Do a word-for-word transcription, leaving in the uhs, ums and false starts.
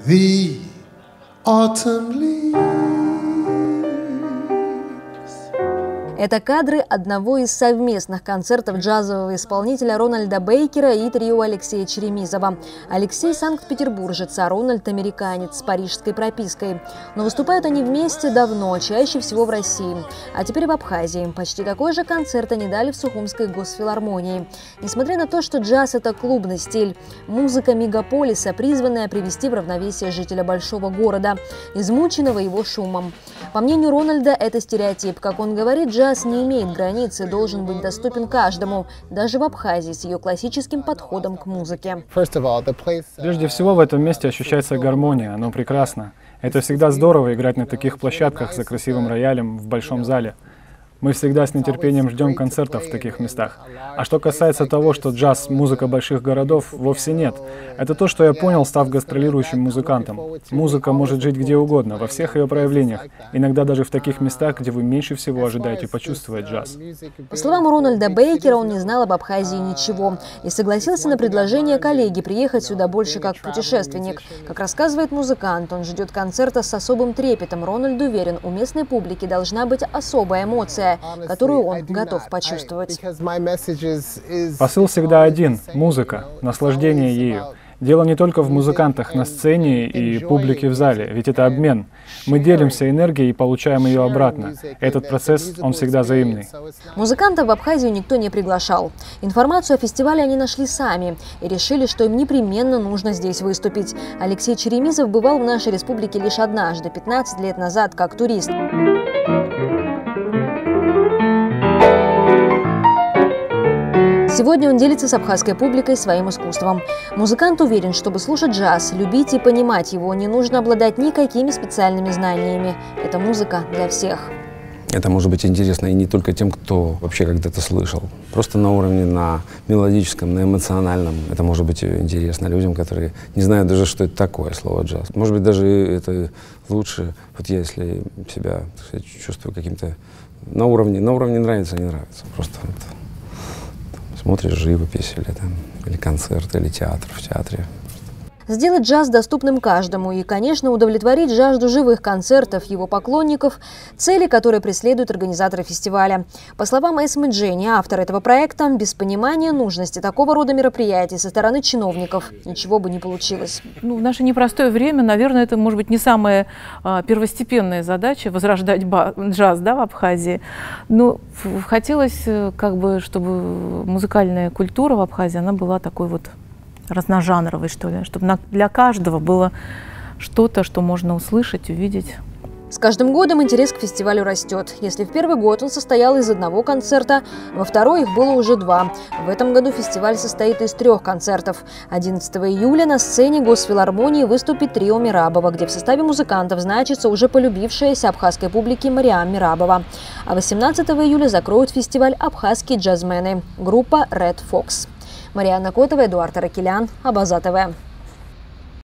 the autumn leaves. Это кадры одного из совместных концертов джазового исполнителя Рональда Бейкера и трио Алексея Черемизова. Алексей – санкт-петербуржец, а Рональд – американец с парижской пропиской. Но выступают они вместе давно, чаще всего в России. А теперь в Абхазии. Почти такой же концерт они дали в Сухумской госфилармонии. Несмотря на то, что джаз – это клубный стиль, музыка мегаполиса, призванная привести в равновесие жителя большого города, измученного его шумом. По мнению Рональда, это стереотип. Как он говорит, джаз не имеет границ и должен быть доступен каждому, даже в Абхазии с ее классическим подходом к музыке. Прежде всего, в этом месте ощущается гармония, оно прекрасно. Это всегда здорово играть на таких площадках за красивым роялем в большом зале. Мы всегда с нетерпением ждем концертов в таких местах. А что касается того, что джаз – музыка больших городов, вовсе нет. Это то, что я понял, став гастролирующим музыкантом. Музыка может жить где угодно, во всех ее проявлениях, иногда даже в таких местах, где вы меньше всего ожидаете почувствовать джаз. По словам Рональда Бейкера, он не знал об Абхазии ничего и согласился на предложение коллеги приехать сюда больше как путешественник. Как рассказывает музыкант, он ждет концерта с особым трепетом. Рональд уверен, у местной публики должна быть особая эмоция, которую он готов почувствовать. Посыл всегда один – музыка, наслаждение ею. Дело не только в музыкантах на сцене и публике в зале, ведь это обмен. Мы делимся энергией и получаем ее обратно. Этот процесс, он всегда взаимный. Музыкантов в Абхазию никто не приглашал. Информацию о фестивале они нашли сами и решили, что им непременно нужно здесь выступить. Алексей Черемизов бывал в нашей республике лишь однажды, пятнадцать лет назад, как турист. Сегодня он делится с абхазской публикой своим искусством. Музыкант уверен, чтобы слушать джаз, любить и понимать его, не нужно обладать никакими специальными знаниями. Это музыка для всех. Это может быть интересно и не только тем, кто вообще когда-то слышал. Просто на уровне, на мелодическом, на эмоциональном. Это может быть интересно людям, которые не знают даже, что это такое слово джаз. Может быть, даже это лучше, вот я, если себя, так сказать, чувствую каким-то на уровне, на уровне нравится, не нравится. Просто вот, смотришь живопись или, там, или концерт, или театр в театре. Сделать джаз доступным каждому и, конечно, удовлетворить жажду живых концертов его поклонников – цели, которые преследуют организаторы фестиваля. По словам Эсмы Дженни, автора этого проекта, без понимания нужности такого рода мероприятий со стороны чиновников ничего бы не получилось. Ну, в наше непростое время, наверное, это, может быть, не самая а, первостепенная задача – возрождать джаз, да, в Абхазии. Но хотелось, как бы, чтобы музыкальная культура в Абхазии она была такой вот разножанровой, что ли, чтобы для каждого было что-то, что можно услышать, увидеть. С каждым годом интерес к фестивалю растет. Если в первый год он состоял из одного концерта, во второй их было уже два. В этом году фестиваль состоит из трех концертов. одиннадцатого июля на сцене Госфилармонии выступит трио Мирабова, где в составе музыкантов значится уже полюбившаяся абхазской публике Мариам Мирабова. А восемнадцатого июля закроют фестиваль абхазские джазмены, группа Red Fox. Мария Накотова, Эдуард Аракелян, Абаза ТВ.